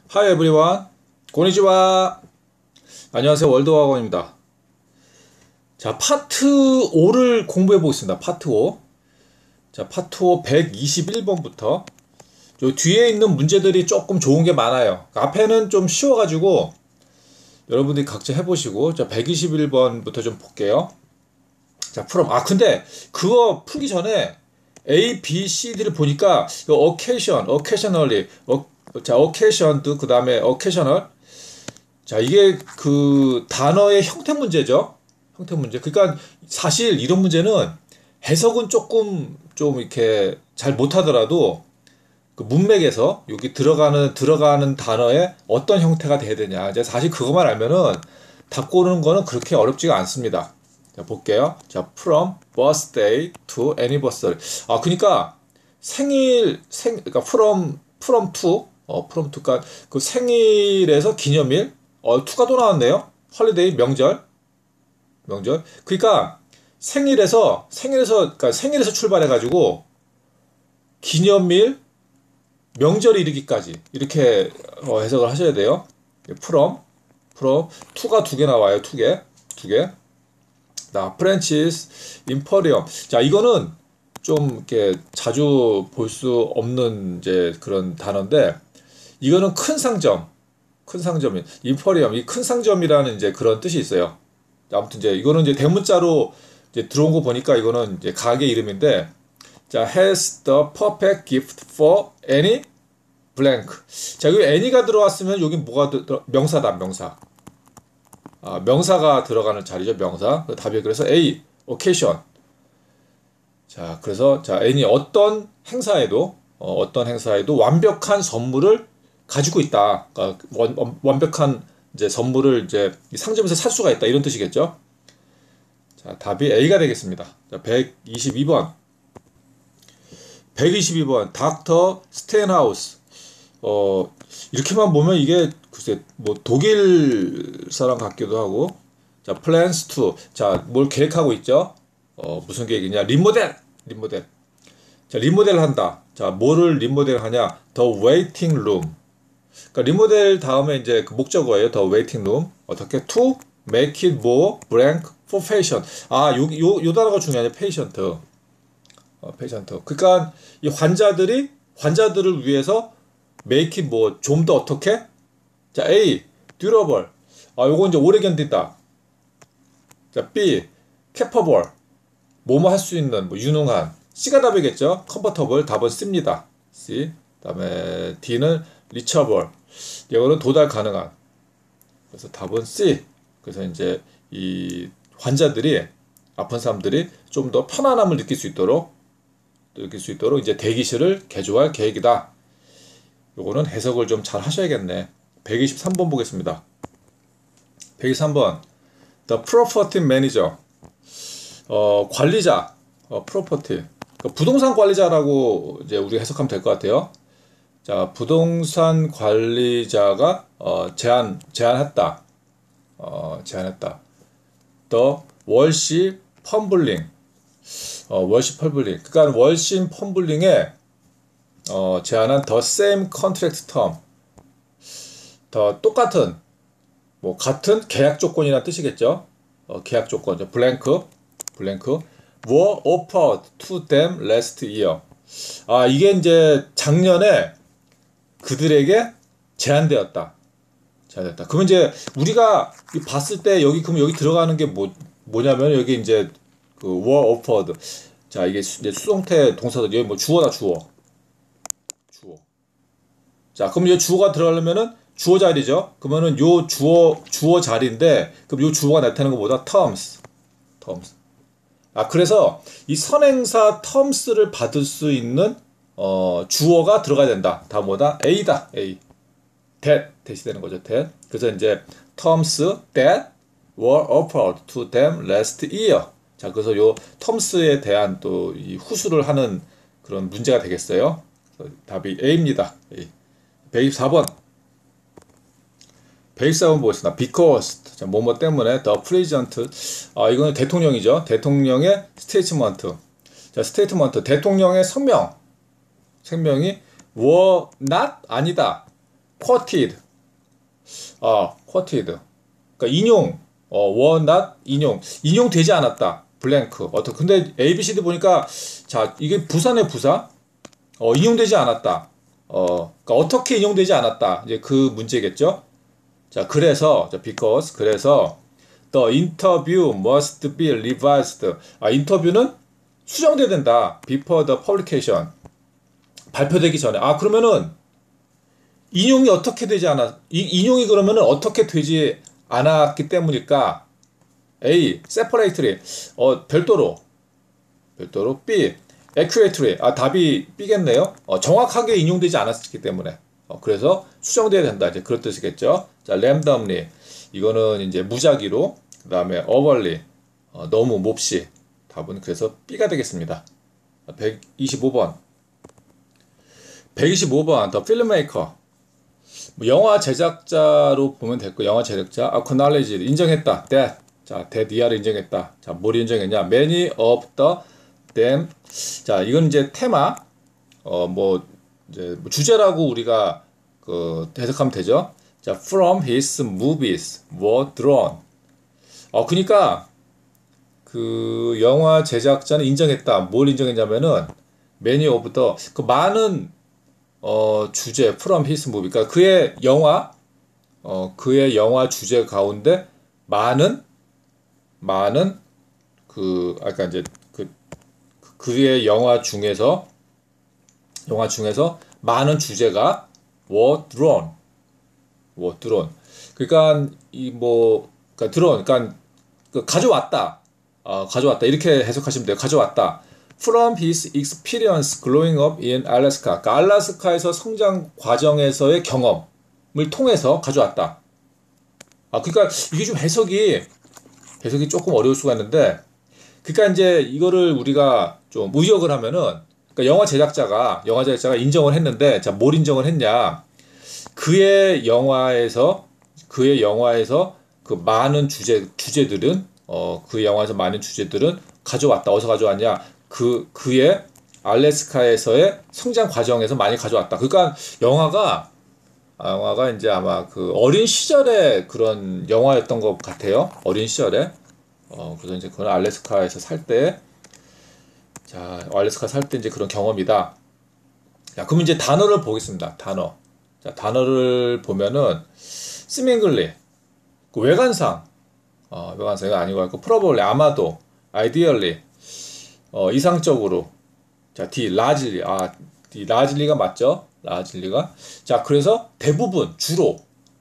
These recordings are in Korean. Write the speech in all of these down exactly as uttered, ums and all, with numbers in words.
Hi everyone. 고니치와. 안녕하세요. 월드와건입니다. 자, 파트 오를 공부해 보겠습니다. 파트 오. 자, 파트 오 백이십일 번부터 요 뒤에 있는 문제들이 조금 좋은 게 많아요. 앞에는 좀 쉬워가지고 여러분들이 각자 해보시고, 자, 백이십일 번부터 좀 볼게요. 자, 풀어. 아, 근데 그거 풀기 전에 A, B, C, D를 보니까 이 occasion, occasionally, 어, 자, occasioned, 그 다음에 occasional. 자, 이게 그 단어의 형태 문제죠. 형태 문제. 그러니까 사실 이런 문제는 해석은 조금 좀 이렇게 잘 못하더라도 그 문맥에서 여기 들어가는 들어가는 단어에 어떤 형태가 돼야 되냐. 이제 사실 그것만 알면은 답 고르는 거는 그렇게 어렵지가 않습니다. 자, 볼게요. 자, from birthday to anniversary. 아, 그러니까 생일 생 그러니까 from from to 어 from to가 그 생일에서 기념일 어 to가 또 나왔네요. 헐리데이 명절 명절. 그러니까 생일에서 생일에서 그러니까 생일에서 출발해 가지고 기념일 명절이 이르기까지 이렇게 어, 해석을 하셔야 돼요. from from to가 두 개 나와요. 두 개. 두 개. 나 프렌치스 임퍼리엄. 자, 이거는 좀 이렇게 자주 볼 수 없는 이제 그런 단어인데, 이거는 큰 상점, 큰 상점인 임퍼리엄. 이 큰 상점이라는 이제 그런 뜻이 있어요. 아무튼 이제 이거는 이제 대문자로 이제 들어온 거 보니까 이거는 이제 가게 이름인데, 자, has the perfect gift for any blank. 자, 여기 any가 들어왔으면 여기 뭐가 들어, 명사다, 명사. 아, 명사가 들어가는 자리죠, 명사. 답이 그래서 A, occasion. 자, 그래서 자, any 어떤 행사에도 어, 어떤 행사에도 완벽한 선물을 가지고 있다. 그러니까 완, 완, 완벽한 이제 선물을 이제 상점에서 살 수가 있다, 이런 뜻이겠죠. 자, 답이 A가 되겠습니다. 자, 백이십이 번. 백이십이 번 닥터 스텐하우스. 어, 이렇게만 보면 이게 글쎄 뭐 독일 사람 같기도 하고. 자, plans to. 자, 뭘 계획하고 있죠? 어, 무슨 계획이냐? 리모델. 리모델. 자, 리모델 한다. 자, 뭐를 리모델 하냐? The waiting room. 그러니까 리모델 다음에 이제 그 목적어예요. The waiting room. 어떻게? To make it more blank for patient. 아, 요, 요, 요 단어가 중요하냐? patient. 어, patient. 그러니까 이 환자들이 환자들을 위해서 make it more 좀 더 어떻게? 자, A durable. 아, 요거 이제 오래 견딘다. 자, B capable. 뭐뭐 할 수 있는 뭐 유능한. C가 답이겠죠. comfortable. 답은 C입니다. C. 그다음에 D는 reachable. 이거는 도달 가능한. 그래서 답은 C. 그래서 이제 이 환자들이 아픈 사람들이 좀 더 편안함을 느낄 수 있도록 느낄 수 있도록 이제 대기실을 개조할 계획이다. 요거는 해석을 좀 잘 하셔야겠네. 백이십삼 번 보겠습니다. 백이십삼 번. The property manager. 어, 관리자. 어, property. 그러니까 부동산 관리자라고 이제 우리 해석하면 될 것 같아요. 자, 부동산 관리자가 어, 제안 제안했다. 어, 제안했다. The 월시 펌블링. 어, 월시 펌블링. 그러니까 월시 펌블링에 어, 제안한 the same contract term. 더 똑같은 뭐 같은 계약 조건이라는 뜻이겠죠. 어, 계약 조건. 블랭크. 블랭크. were offered to them last year. 아, 이게 이제 작년에 그들에게 제안되었다. 제안되었다. 그러면 이제 우리가 봤을 때 여기 그럼 여기 들어가는 게 뭐 뭐냐면 여기 이제 그 were offered. 자, 이게 수, 이제 수동태 동사들 여기 뭐 주어다, 주어. 주어. 자, 그럼 이 주어가 들어가려면은 주어 자리죠. 그러면은 요 주어 주어 자리인데, 그럼 요 주어가 나타나는 것보다 terms. terms. 아, 그래서 이 선행사 terms를 받을 수 있는 어, 주어가 들어가야 된다. 다 뭐다? A다. A. that. that이 되는 거죠. that. 그래서 이제 terms that were offered to them last year. 자, 그래서 요 terms에 대한 또 이 후수를 하는 그런 문제가 되겠어요. 답이 A입니다. A. 백이십사 번. 백이십사 번 보겠습니다. because. 자, 뭐뭐 때문에 the president. 아, 이거는 대통령이죠. 대통령의 statement. 자, statement. 대통령의 성명. 성명이 were not 아니다. quoted. 아, quoted. 그러니까 인용, 어, were not 인용, 인용되지 않았다. 블랭크. 어떻게? 근데 A, B, C, D 보니까 자 이게 부사네 부사. 어, 인용되지 않았다. 어, 그러니까 어떻게 인용되지 않았다. 이제 그 문제겠죠. 자, 그래서 자, because 그래서 the interview must be revised. 아, 인터뷰는 수정돼야 된다. before the publication. 발표되기 전에. 아, 그러면은 인용이 어떻게 되지 않았? 이 인용이 그러면은 어떻게 되지 않았기 때문일까? A. separately. 어, 별도로. 별도로. B. accurately. 아, 답이 B겠네요. 어, 정확하게 인용되지 않았기 때문에. 어, 그래서 수정돼야 된다. 이제 그런 뜻이겠죠. 자, randomly. 이거는 이제 무작위로. 그 다음에 overly. 어, 너무 몹시. 답은 그래서 B가 되겠습니다. 백이십오 번. 백이십오 번. The filmmaker. 뭐 영화 제작자로 보면 됐고, 영화 제작자. acknowledged. 인정했다. that. 자, that 이하를 인정했다. 자, 뭘 인정했냐? many of the them. 자, 이건 이제 테마. 어, 뭐, 이제 뭐 주제라고 우리가 그 해석하면 되죠. 자, from his movies were drawn. 어, 그러니까 그 영화 제작자는 인정했다. 뭘 인정했냐면은 many of the 그 많은 어 주제 from his movie. 그러니까 그의 영화 어 그의 영화 주제 가운데 많은 많은 그 아까 이제 그 그의 영화 중에서 영화 중에서 많은 주제가 were drawn. were drawn. 그러니까 이 뭐 그러니까 drawn 그러니까 그 가져왔다. 어, 가져왔다. 이렇게 해석하시면 돼요. 가져왔다. From his experience growing up in Alaska. 그러니까 알래스카에서 성장 과정에서의 경험을 통해서 가져왔다. 아, 그러니까 이게 좀 해석이 해석이 조금 어려울 수가 있는데, 그러니까 이제 이거를 우리가 좀 의역을 하면은, 그러니까 영화 제작자가 영화 제작자가 인정을 했는데, 자, 뭘 인정을 했냐? 그의 영화에서 그의 영화에서 그 많은 주제 주제들은 어, 그 영화에서 많은 주제들은 가져왔다. 어디서 가져왔냐? 그 그의 알래스카에서의 성장 과정에서 많이 가져왔다. 그러니까 영화가 영화가 이제 아마 그 어린 시절의 그런 영화였던 것 같아요. 어린 시절에. 어, 그래서 이제 그런 알래스카에서 살 때, 자, 알래스카 살 때 이제 그런 경험이다. 자, 그럼 이제 단어를 보겠습니다. 단어. 자, 단어를 보면은 seemingly, 그 외관상, 어, 외관상이 아니고 그 probably, 아마도, ideally, 어, 이상적으로. 자, D, largely, 아, D, largely가 맞죠? largely가. 자, 그래서 대부분, 주로,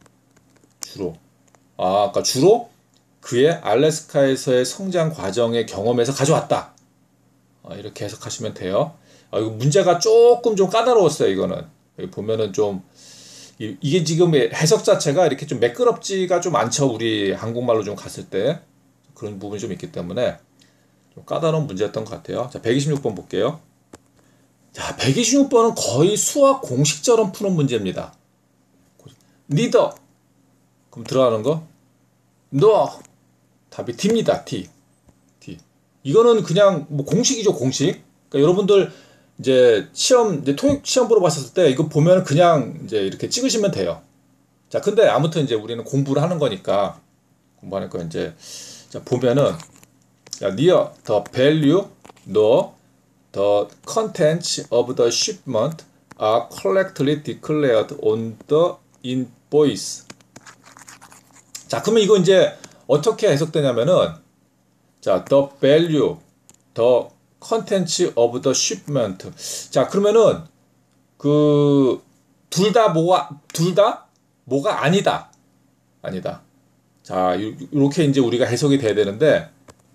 주로, 아, 아까 주로 그의 알래스카에서의 성장 과정의 경험에서 가져왔다. 어, 이렇게 해석하시면 돼요. 어, 이거 문제가 조금 좀 까다로웠어요. 이거는 여기 보면은 좀 이, 이게 지금 해석 자체가 이렇게 좀 매끄럽지가 좀 않죠. 우리 한국말로 좀 갔을 때 그런 부분이 좀 있기 때문에 좀 까다로운 문제였던 것 같아요. 자, 백이십육 번 볼게요. 자, 백이십육 번은 거의 수학 공식처럼 푸는 문제입니다. 니더. 그럼 들어가는 거? 너. 답이 D입니다. D. D. 이거는 그냥 뭐 공식이죠, 공식. 그러니까 여러분들 이제 시험, 이제 토익 시험 보러 봤을 때 이거 보면 그냥 이제 이렇게 찍으시면 돼요. 자, 근데 아무튼 이제 우리는 공부를 하는 거니까, 공부하는 거 이제, 자, 보면은, 자, near the value, no, the contents of the shipment are correctly declared on the invoice. 자, 그러면 이거 이제 어떻게 해석되냐면은, 자, the value, the contents of the shipment. 자, 그러면은 그 둘 다 뭐가 둘 다 뭐가 아니다. 아니다. 자, 이렇게 이제 우리가 해석이 돼야 되는데,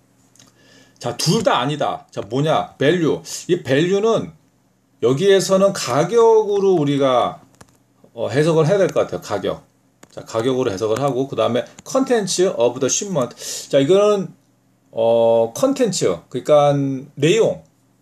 자, 둘 다 아니다. 자, 뭐냐? value. 이 value는 여기에서는 가격으로 우리가 어, 해석을 해야 될 것 같아요. 가격. 자, 가격으로 해석을 하고, 그 다음에 contents of the shipment. 자, 이거는 어, 컨텐츠, 그러니까 내용,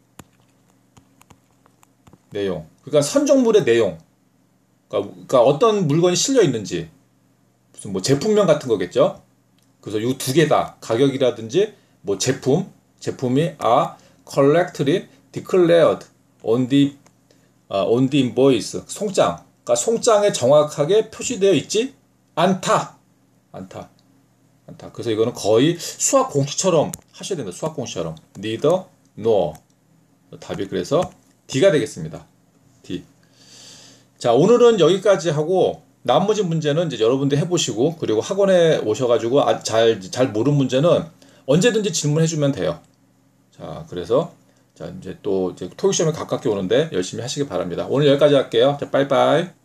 내용, 그러니까 선정물의 내용, 그러니까, 그러니까 어떤 물건이 실려 있는지, 무슨 뭐 제품명 같은 거겠죠. 그래서 이 두 개 다 가격이라든지 뭐 제품, 제품이 are correctly declared on the uh, on the invoice, 송장, 그러니까 송장에 정확하게 표시되어 있지 않다. 않다. 않다. 그래서 이거는 거의 수학 공식처럼 하셔야 된다. 수학 공식처럼. neither nor. 답이 그래서 D가 되겠습니다. D. 자, 오늘은 여기까지 하고 나머지 문제는 이제 여러분들 해보시고 그리고 학원에 오셔가지고 아, 잘, 잘 모르는 문제는 언제든지 질문해 주면 돼요. 자, 그래서 자, 이제 또 이제 토익 시험에 가깝게 오는데 열심히 하시기 바랍니다. 오늘 여기까지 할게요. 자, 빠이빠이.